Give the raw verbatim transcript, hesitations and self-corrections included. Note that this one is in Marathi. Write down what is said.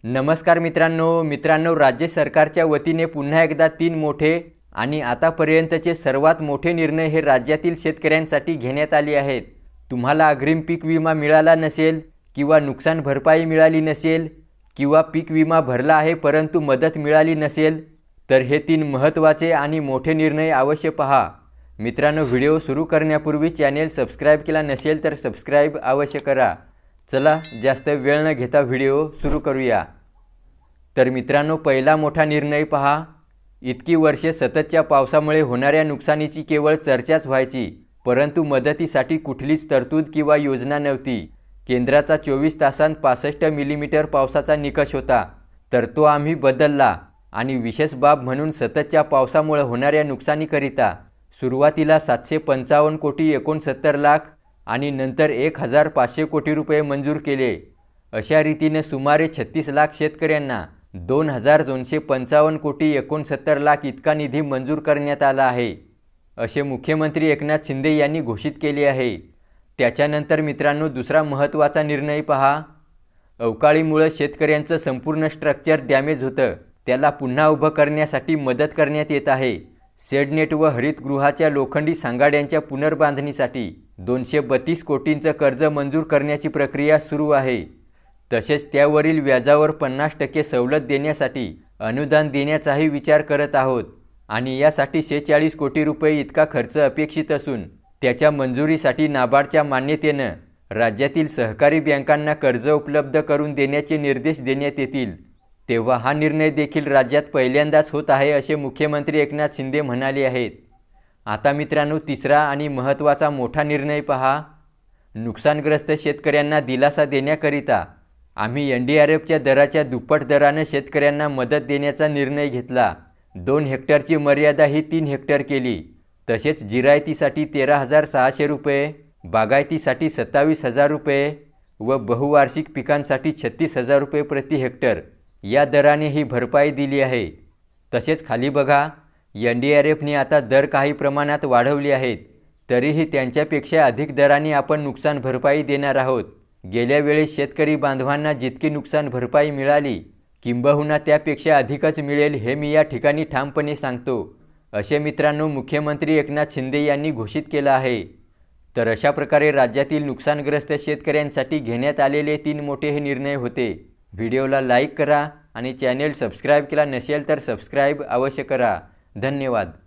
नमस्कार मित्रांनो मित्रांनो राज्य सरकारच्या वतीने पुन्हा एकदा तीन मोठे आणि आतापर्यंतचे सर्वात मोठे निर्णय हे राज्यातील शेतकऱ्यांसाठी घेण्यात आले आहेत। तुम्हाला अग्रिम पीक विमा मिळाला नसेल किंवा नुकसान भरपाई मिळाली नसेल किंवा पीक विमा भरला आहे परंतु मदत मिळाली नसेल तर हे तीन महत्त्वाचे आणि मोठे निर्णय अवश्य पहा। मित्रांनो व्हिडिओ सुरू करण्यापूर्वी चॅनल सबस्क्राइब केला नसेल तर सबस्क्राइब अवश्य करा। चला जास्त वेळ न घेता व्हिडिओ सुरू करूया। तर मित्रांनो पहिला मोठा निर्णय पहा। इतकी वर्षे सततच्या पावसामुळे होणाऱ्या नुकसानीची केवळ चर्चाच व्हायची परंतु मदतीसाठी कुठलीच तरतूद किंवा योजना नव्हती। केंद्राचा चोवीस तासांत पासष्ट मिलीमीटर पावसाचा निकष होता तर तो आम्ही बदलला आणि विशेष बाब म्हणून सततच्या पावसामुळे होणाऱ्या नुकसानीकरिता सुरुवातीला सातशे पंचावन्न कोटी एकोणसत्तर लाख आणि नंतर एक हजार पाचशे कोटी रुपये मंजूर केले। अशा रीतीने सुमारे छत्तीस लाख शेतकऱ्यांना दोन हजार दोनशे पंचावन्न कोटी एकोणसत्तर लाख इतका निधी मंजूर करण्यात आला आहे असे मुख्यमंत्री एकनाथ शिंदे यांनी घोषित केले आहे। त्याच्यानंतर मित्रांनो दुसरा महत्त्वाचा निर्णय पहा। अवकाळीमुळे शेतकऱ्यांचं संपूर्ण स्ट्रक्चर डॅमेज होतं त्याला पुन्हा उभं करण्यासाठी मदत करण्यात येत आहे। शेडनेट व हरितगृहाच्या लोखंडी सांगाड्यांच्या पुनर्बांधणीसाठी दोनशे बत्तीस कोटींचं कर्ज मंजूर करण्याची प्रक्रिया सुरू आहे। तसेच त्यावरील व्याजावर पन्नास टक्के सवलत देण्यासाठी अनुदान देण्याचाही विचार करत आहोत आणि यासाठी शेहेचाळीस कोटी रुपये इतका खर्च अपेक्षित असून त्याच्या मंजुरीसाठी नाबार्डच्या मान्यतेनं राज्यातील सहकारी बँकांना कर्ज उपलब्ध करून देण्याचे निर्देश देण्यात येतील। तेव्हा हा निर्णय देखील राज्यात पहिल्यांदाच होत आहे असे मुख्यमंत्री एकनाथ शिंदे म्हणाले आहेत। आता मित्रांनो तिसरा आणि महत्त्वाचा मोठा निर्णय पहा। नुकसानग्रस्त शेतकऱ्यांना दिलासा देण्याकरिता आम्ही एन डी आर एफच्या दराच्या दुप्पट दराने शेतकऱ्यांना मदत देण्याचा निर्णय घेतला। दोन हेक्टरची मर्यादा ही तीन हेक्टर केली। तसेच जिरायतीसाठी तेरा हजार सहाशे रुपये, बागायतीसाठी सत्तावीस हजार रुपये व बहुवार्षिक पिकांसाठी छत्तीस हजार रुपये प्रति हेक्टर या दराने ही भरपाई दिली आहे। तसेच खाली बघा एन डी आर एफने आता दर काही प्रमाणात वाढवले आहेत तरीही त्यांच्यापेक्षा अधिक दराने आपण नुकसान भरपाई देणार आहोत। गेल्या वेळी शेतकरी बांधवांना जितकी नुकसान भरपाई मिळाली किंबहुना त्यापेक्षा अधिकच मिळेल हे मी या ठिकाणी ठामपणे सांगतो असे मित्रांनो मुख्यमंत्री एकनाथ शिंदे यांनी घोषित केलं आहे। तर अशा प्रकारे राज्यातील नुकसानग्रस्त शेतकऱ्यांसाठी घेण्यात आलेले तीन मोठे हे निर्णय होते। व्हिडिओला लाईक करा आणि चॅनल सबस्क्राइब केला नसेल तर सबस्क्राइब अवश्य करा। धन्यवाद।